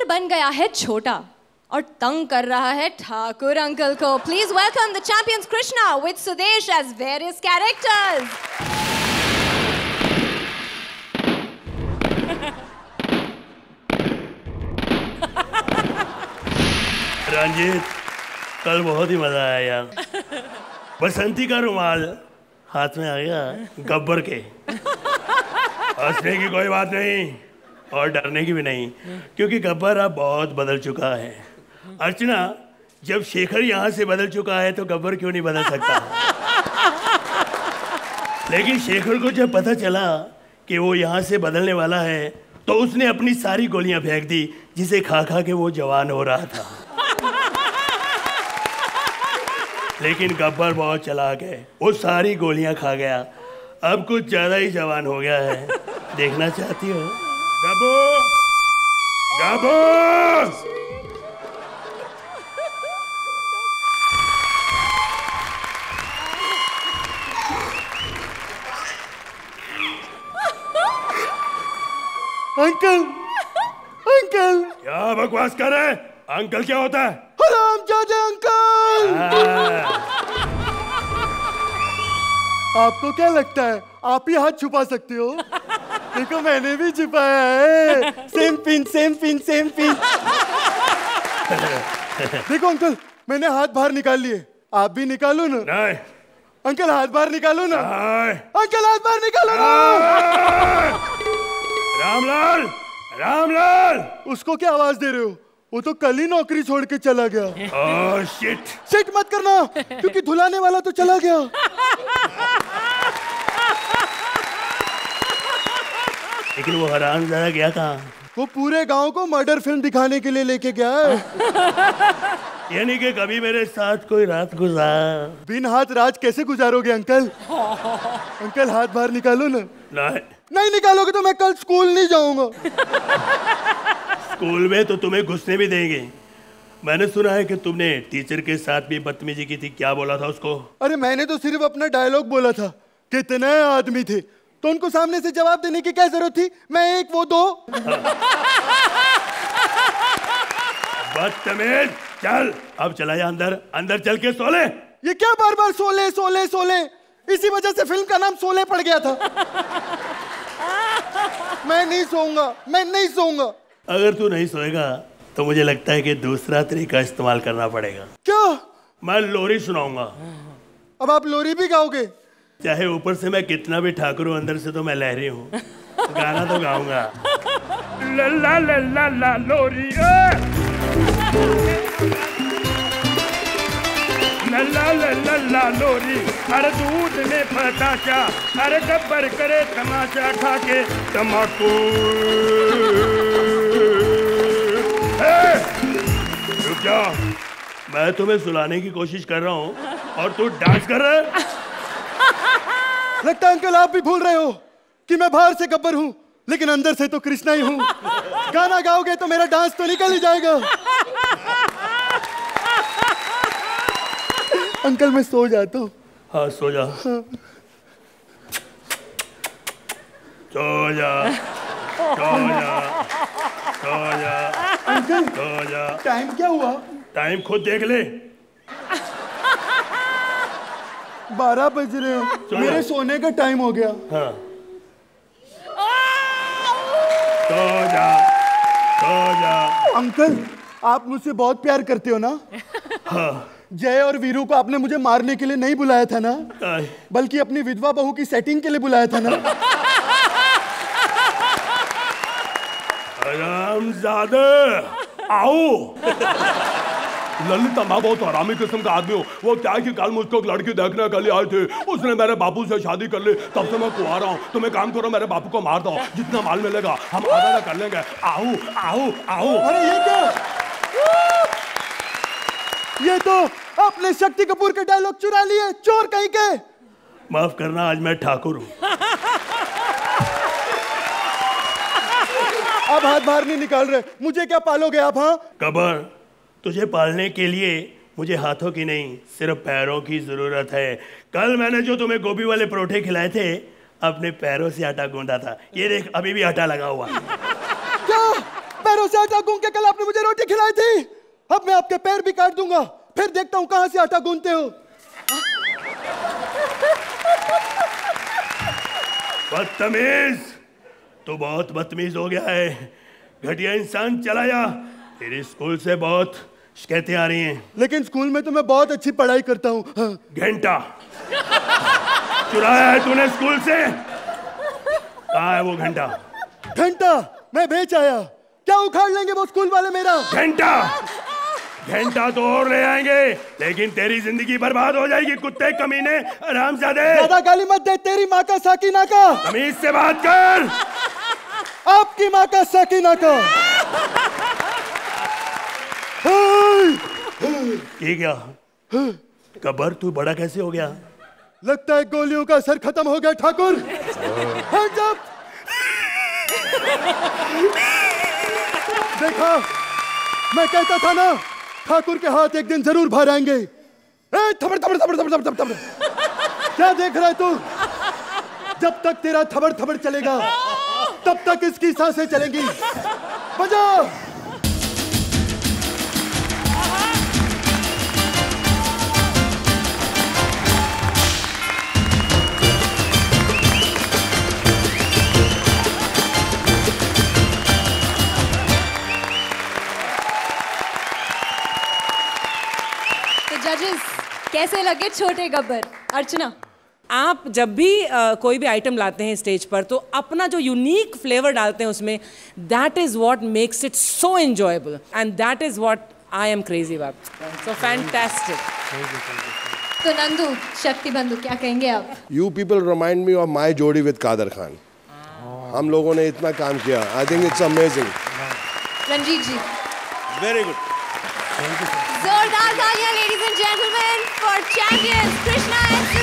बन गया है छोटा और तंग कर रहा है ठाकुर अंकल को. Please welcome the champions Krishna with Sudesh as various characters. Ranjeet, कल बहुत ही मजा आया यार. बसंती का रुमाल हाथ में आ गया गब्बर के. हंसने की कोई बात नहीं और डरने की भी नहीं, क्योंकि गब्बर अब बहुत बदल चुका है. अर्चना, जब शेखर यहाँ से बदल चुका है तो गब्बर क्यों नहीं बदल सकता? लेकिन शेखर को जब पता चला कि वो यहाँ से बदलने वाला है तो उसने अपनी सारी गोलियां फेंक दी, जिसे खा खा के वो जवान हो रहा था. लेकिन गब्बर बहुत चालाक है, वो सारी गोलियां खा गया. अब कुछ ज्यादा ही जवान हो गया है. देखना चाहती हो? गब्बू, गब्बू! Uncle, uncle! क्या बकवास कर रहे? अंकल क्या होता है? हरामजादे अंकल! आपको क्या लगता है आप ही हाथ छुपा सकते हो? देखो मैंने भी छुपाया है. Same pin, same pin, same pin. देखो अंकल, मैंने हाथ बाहर निकाल लिए. आप भी निकालो ना. नहीं. अंकल हाथ बाहर निकालो ना. नहीं. अंकल हाथ बाहर निकालो ना. रामलाल, रामलाल! उसको क्या आवाज दे रहे हो? वो तो कल ही नौकरी छोड़ के चला गया. Oh shit! शिट मत करना, क्योंकि धुलाने वाला तो चला गया. लेकिन वो हरामजादा गया कहाँ? वो पूरे गांव को मर्डर फिल्म दिखाने के लिए लेके गया है. यानी कि कभी मेरे साथ कोई रात गुजार. बिन हाथ रात कैसे गुजारोगे अंकल? अंकल हाथ बाहर निकालो ना. नहीं. नहीं निकालोगे तो मैं कल स्कूल नहीं जाऊंगा. स्कूल में तो तुम्हें घुसने भी देंगे. मैंने सुना है कि तुमने टीचर के साथ भी बदतमीजी की थी. क्या बोला था उसको? अरे मैंने तो सिर्फ अपना डायलॉग बोला था. कितने आदमी थे तो उनको सामने से जवाब देने की क्या जरूरत थी? मैं एक, वो दो. बदतमीज! चल अब चला जा अंदर. अंदर चल के सो ले. ये क्या बार बार सोले सोले सोले? इसी वजह से फिल्म का नाम सोले पड़ गया था. मैं नहीं सोऊंगा, मैं नहीं सोऊंगा. अगर तू नहीं सोएगा तो मुझे लगता है कि दूसरा तरीका इस्तेमाल करना पड़ेगा. क्या? मैं लोरी सुनाऊंगा. अब आप लोरी भी गाओगे? चाहे ऊपर से मैं कितना भी ठाकुर हूँ, अंदर से तो मैं लहरी हूँ. गाना तो गाऊंगा. ला ला ला ला ला लोरी, ला ला ला ला ला लोरी. अरे दूध में पताचा, अरे गब्बर करे तमाचा खा के तमाकू. रुक जा, मैं तुम्हें सुलाने की कोशिश कर रहा हूँ और तू डांस कर रहा है. लगता है अंकल आप भी भूल रहे हो कि मैं बाहर से गब्बर हूँ लेकिन अंदर से तो कृष्णा ही हूँ. गाना गाओगे तो मेरा डांस तो निकल ही जाएगा. अंकल मैं सो जाता हूँ. हाँ सो जा. हाँ. सो जा, सो जा, सो जा. अंकल सो जा. टाइम क्या हुआ? टाइम खुद देख ले. 12 बज रहे हो. मेरे सोने का टाइम हो गया. हाँ. सो जा, सो जा. अंकल आप मुझसे बहुत प्यार करते हो ना? हाँ. जय और वीरू को आपने मुझे मारने के लिए नहीं बुलाया था ना, बल्कि अपनी विधवा बहू की सेटिंग के लिए बुलाया था ना. हरामजादे, आओ. ललिता, मैं बहुत हरामी किस्म का आदमी हूँ. वो क्या है कि कल मुझको एक लड़की देखने के लिए आए थे. उसने मेरे बापू से शादी कर ली. तब से मैं कुंवारा हूँ. तुम एक काम करो, मेरे बापू को मार दो. जितना माल मिलेगा हम आधा कर लेंगे. आओ आओ आओ. अरे ये क्या? ये तो आपने शक्ति कपूर के डायलॉग चुरा लिए, चोर कहीं के. माफ करना, आज मैं ठाकुर हूँ. अब हाथ बाहर नहीं निकाल रहे. मुझे क्या पालोगे आप? हाँ कबर, तुझे पालने के लिए मुझे हाथों की नहीं, सिर्फ पैरों की जरूरत है. कल मैंने जो तुम्हें गोभी वाले परोठे खिलाए थे, अपने पैरों से आटा गूंदा था. ये देख, अभी भी आटा लगा हुआ. क्या? पैरों से आटा गूंद के कल आपने मुझे रोटी खिलाई थी, अब मैं आपके पैर भी काट दूंगा, फिर देखता हूँ कहां से आटा गूंदते हो। बदतमीज, तू बहुत बदतमीज हो गया है, घटिया इंसान। चला जा, तेरे स्कूल से बहुत शिकायतें आ रही हैं। लेकिन स्कूल में तो मैं बहुत अच्छी पढ़ाई करता हूँ। हाँ। घंटा चुराया है तूने स्कूल से, कहाँ है वो घंटा? घंटा मैं बेच आया, क्या उखाड़ लेंगे वो स्कूल वाले मेरा? घंटा, घंटा तो और ले आएंगे, लेकिन तेरी जिंदगी बर्बाद हो जाएगी। कुत्ते कमीने, हरामजादे। ज्यादा गाली मत दे, तेरी माँ का साकीना का। तमीज से बात कर। आपकी माँ का साकीना का। ये क्या गब्बर, तू बड़ा कैसे हो गया? लगता है गोलियों का असर खत्म हो गया ठाकुर। Hands up! देखा, मैं कहता था ना, ठाकुर के हाथ एक दिन जरूर बाहर आएंगे। थबड़ थबड़ थबड़ थबड़ थबड़ थबड़। क्या देख रहा है तू? जब तक तेरा थबड़ थबड़ चलेगा, तब तक इसकी सांसें चलेंगी। बजा। जजेस, कैसे लगे छोटे गब्बर? अर्चना, आप जब भी कोई भी आइटम लाते हैं स्टेज पर तो अपना जो यूनिक फ्लेवर डालते हैं उसमें, that is what makes it so enjoyable and that is what I am crazy about. So fantastic. तो नंदू, शक्ति बंधु, क्या कहेंगे आप? You people remind me of my जोड़ी with कादर खान। हम लोगों ने इतना काम किया, I think it's amazing। Ranjeet ji, very good, thank you. जोरदार तालियां, ladies and gentlemen, for champions Krishna and